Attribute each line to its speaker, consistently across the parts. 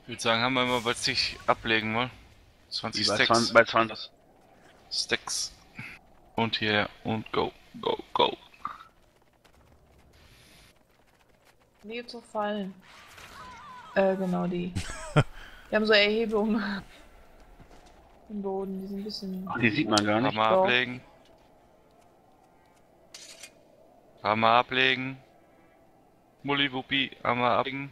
Speaker 1: Ich würde sagen, haben wir mal bei sich ablegen wollen. 20
Speaker 2: Bei
Speaker 1: Stacks.
Speaker 2: 20, bei 20.
Speaker 1: Stacks. Und hier und go, go, go.
Speaker 3: Nie zu fallen. Genau die. Die haben so Erhebungen im Boden, die sind ein bisschen.
Speaker 2: Ach, die sieht man gar nicht.
Speaker 1: Hammer
Speaker 3: Doch.
Speaker 1: ablegen. Hammer ablegen. Mulliwuppi, Hammer ablegen.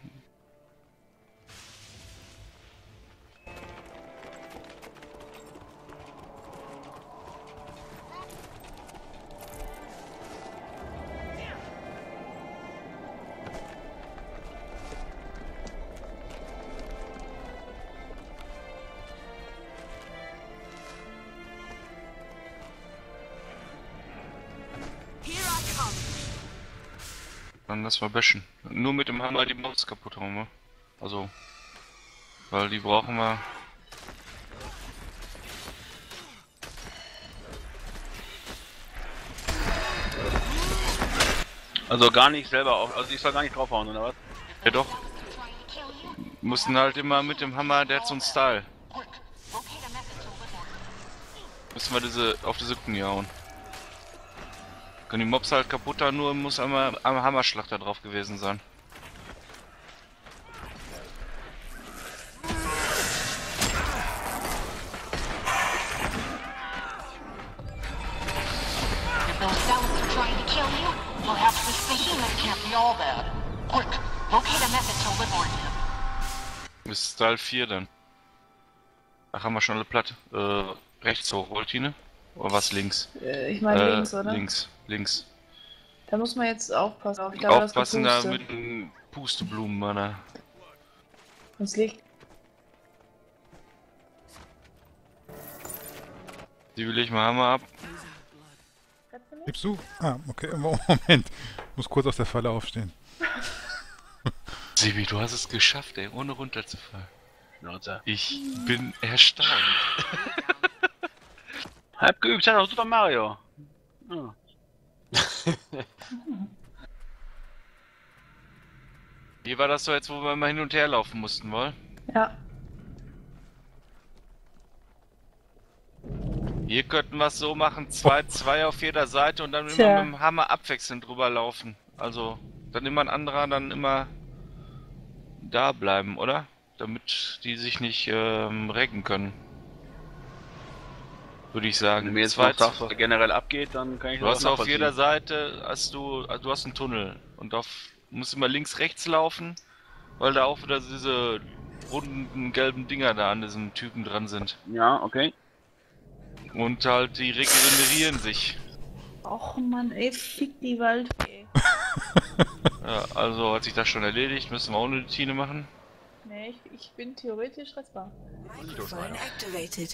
Speaker 1: Dann lass mal bashen. Nur mit dem Hammer die Mobs kaputt hauen, ne? Also. Weil die brauchen wir.
Speaker 2: Also gar nicht selber auf. Also ich soll gar nicht draufhauen, oder was?
Speaker 1: Ja doch. Mussten halt immer mit dem Hammer, der hat so einen Style. Müssen wir auf diese Knie hauen. Können die Mobs halt kaputt haben, nur muss einmal am Hammerschlachter drauf gewesen sein. Ist Style 4 dann. Ach, haben wir schon alle platt. Rechts hoch, Voltine? Oder was links?
Speaker 3: Ich meine links, oder?
Speaker 1: Links.
Speaker 3: Da muss man jetzt aufpassen. Ich glaube,
Speaker 1: Aufpassen
Speaker 3: das
Speaker 1: da mit den Pusteblumen, Mann.
Speaker 3: Das Licht.
Speaker 1: Die will ich mal Hammer ab.
Speaker 4: Gibst du? Ah, okay. Moment. Muss kurz aus der Falle aufstehen.
Speaker 1: Sibi, du hast es geschafft, ey, ohne runterzufallen.
Speaker 2: Schnauze.
Speaker 1: Ich bin erstaunt.
Speaker 2: Halb geübt, hat auch Super Mario. Ja.
Speaker 1: Wie war das so jetzt, wo wir mal hin und her laufen mussten, wohl?
Speaker 3: Ja.
Speaker 1: Hier könnten wir es so machen, zwei auf jeder Seite und dann immer
Speaker 3: Tja.
Speaker 1: mit dem Hammer abwechselnd drüber laufen. Also, dann immer ein anderer, dann immer da bleiben, oder? Damit die sich nicht recken können. Würde ich sagen.
Speaker 2: Wenn du mir jetzt noch sagst, was generell abgeht, dann kann ich
Speaker 1: Du
Speaker 2: das
Speaker 1: hast
Speaker 2: auch
Speaker 1: auf jeder
Speaker 2: nachvollziehen.
Speaker 1: Seite du hast einen Tunnel und musst immer links rechts laufen, weil da auch wieder diese runden gelben Dinger da an diesem Typen dran sind.
Speaker 2: Ja, okay.
Speaker 1: Und halt die regenerieren sich.
Speaker 3: Och Mann, ey, fick die Wald, ey.
Speaker 1: Ja, also hat sich das schon erledigt, müssen wir auch eine Routine machen.
Speaker 3: Nee, ich bin theoretisch rettbar.
Speaker 5: Microphone activated.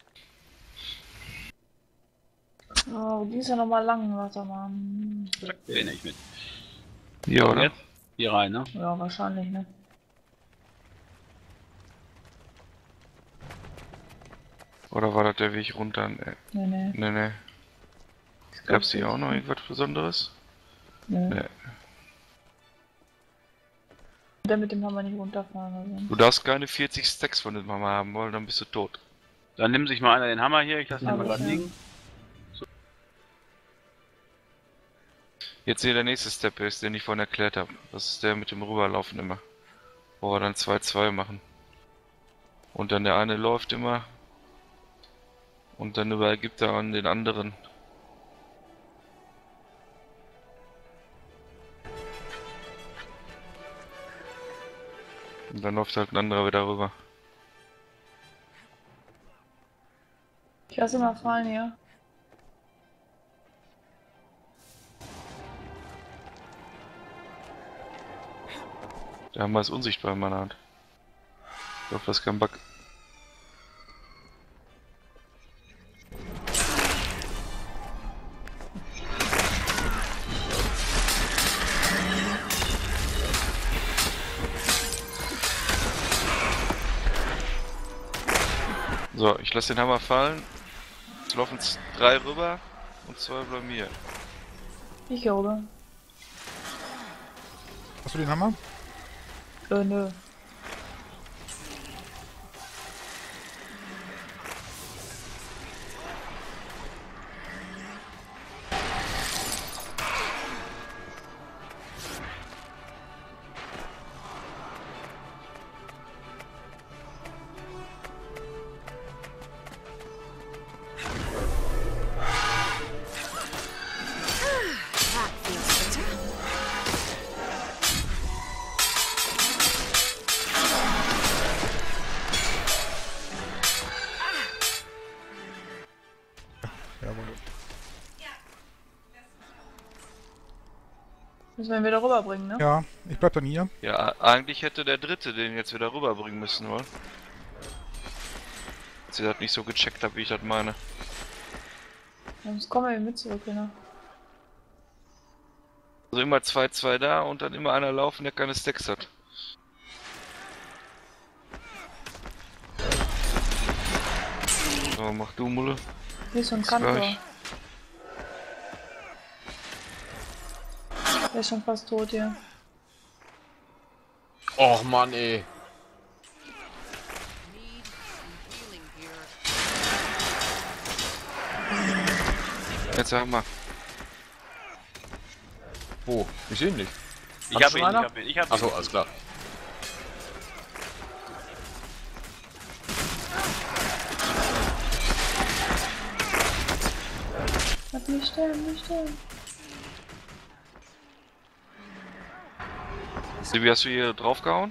Speaker 3: Oh, die ist ja nochmal lang, warte mal.
Speaker 2: Den ich mit.
Speaker 1: Ja, oder?
Speaker 2: Jetzt? Hier rein, ne?
Speaker 3: Ja, wahrscheinlich, ne?
Speaker 1: Oder war das der Weg runter? Nee. Nee. Gab's hier auch noch irgendwas Besonderes?
Speaker 3: Nee.
Speaker 1: Nee.
Speaker 3: Der mit dem haben wir nicht runterfahren. Also.
Speaker 1: Du darfst keine 40 Stacks von dem Hammer haben wollen, dann bist du tot.
Speaker 2: Dann nimm sich mal einer den Hammer hier, ich lasse den mal gerade
Speaker 3: Ja.
Speaker 2: liegen.
Speaker 1: Jetzt hier der nächste Step ist, den ich vorhin erklärt habe. Das ist der mit dem Rüberlaufen immer. Wo wir dann 2-2 machen. Und dann der eine läuft immer. Und dann übergibt er an den anderen. Und dann läuft halt ein anderer wieder rüber.
Speaker 3: Ich lasse mal fallen hier.
Speaker 1: Der Hammer ist unsichtbar in meiner Hand. Ich hoffe, das ist kein Bug. So, ich lasse den Hammer fallen. Es laufen 3 rüber und 2 bei mir.
Speaker 3: Ich glaube.
Speaker 4: Hast du den Hammer?
Speaker 3: Nö. Müssen wir ihn wieder rüberbringen, ne?
Speaker 4: Ja, ich bleib dann hier.
Speaker 1: Ja, eigentlich hätte der Dritte den jetzt wieder rüberbringen müssen, oder? Dass ich das nicht so gecheckt habe, wie ich das meine.
Speaker 3: Sonst kommen wir mit zurück, ne?
Speaker 1: Also immer 2-2 da und dann immer einer laufen, der keine Stacks hat. So, mach du, Mulle.
Speaker 3: Hier ist so ein
Speaker 1: Das
Speaker 3: Kantor.
Speaker 1: gleich.
Speaker 3: Der ist schon fast tot hier.
Speaker 6: Och Mann, ey.
Speaker 1: Jetzt sag mal.
Speaker 6: Wo? Ich sehe ihn nicht.
Speaker 2: Ich
Speaker 6: Hat
Speaker 2: hab
Speaker 6: schon
Speaker 2: ihn, ich
Speaker 6: einer?
Speaker 2: hab ihn, ich hab ihn.
Speaker 6: Achso, alles klar.
Speaker 3: Lass mich sterben, nicht sterben.
Speaker 1: Wie hast du hier draufgehauen?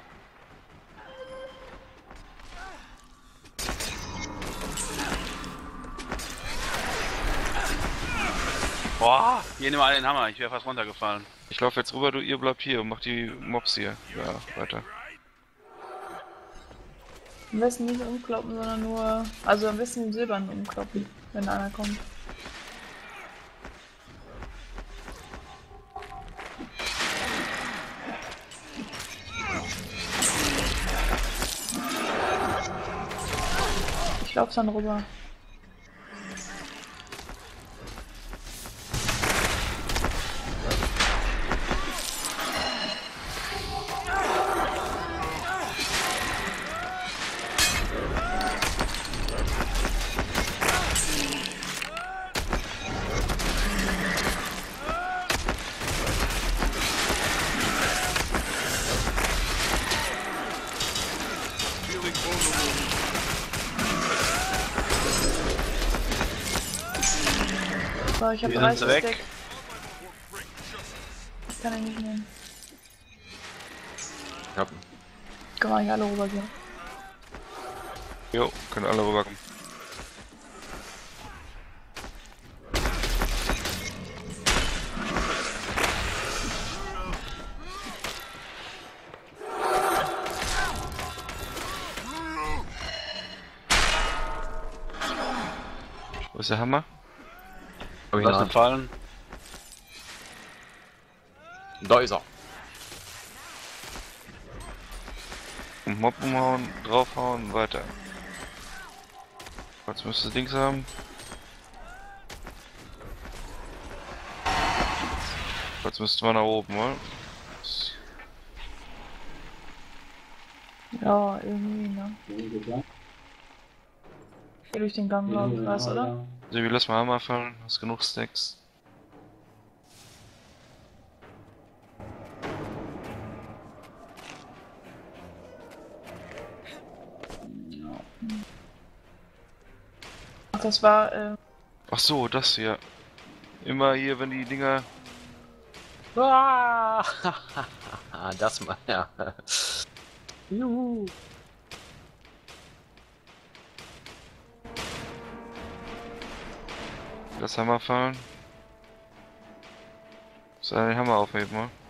Speaker 2: Boah, hier nimm mal den Hammer, ich wäre fast runtergefallen.
Speaker 1: Ich laufe jetzt rüber, ihr bleibt hier und macht die Mobs hier. Ja, weiter.
Speaker 3: Am besten nicht umkloppen, sondern nur... Also am besten den silbernen umkloppen, wenn einer kommt. Ich lauf dann rüber. So, ich hab
Speaker 2: Wir
Speaker 3: 30
Speaker 2: sind weg.
Speaker 3: Stack. Ich kann ihn nicht nehmen.
Speaker 6: Ich hab ihn.
Speaker 3: Kann man nicht alle rübergehen.
Speaker 1: Jo, können alle rüberkommen. Wo ist der Hammer?
Speaker 6: Hab ich in der
Speaker 2: Lass ihn
Speaker 6: Hand.
Speaker 2: fallen.
Speaker 6: Da ist er.
Speaker 1: Und Mob umhauen, draufhauen, weiter. Jetzt müsste Dings haben. Jetzt müssten wir nach oben, oder?
Speaker 3: Ja, irgendwie, ne? Hier durch den Gang, glaub ich, weißt du, oder?
Speaker 1: Sebi, lass mal Hammer fallen, hast genug Stacks.
Speaker 3: Ach, das war,
Speaker 1: Ach so, das hier. Immer hier, wenn die Dinger...
Speaker 6: Ah, das mal, ja. Juhu.
Speaker 1: Das Hammer fallen. Soll den Hammer aufheben, oder?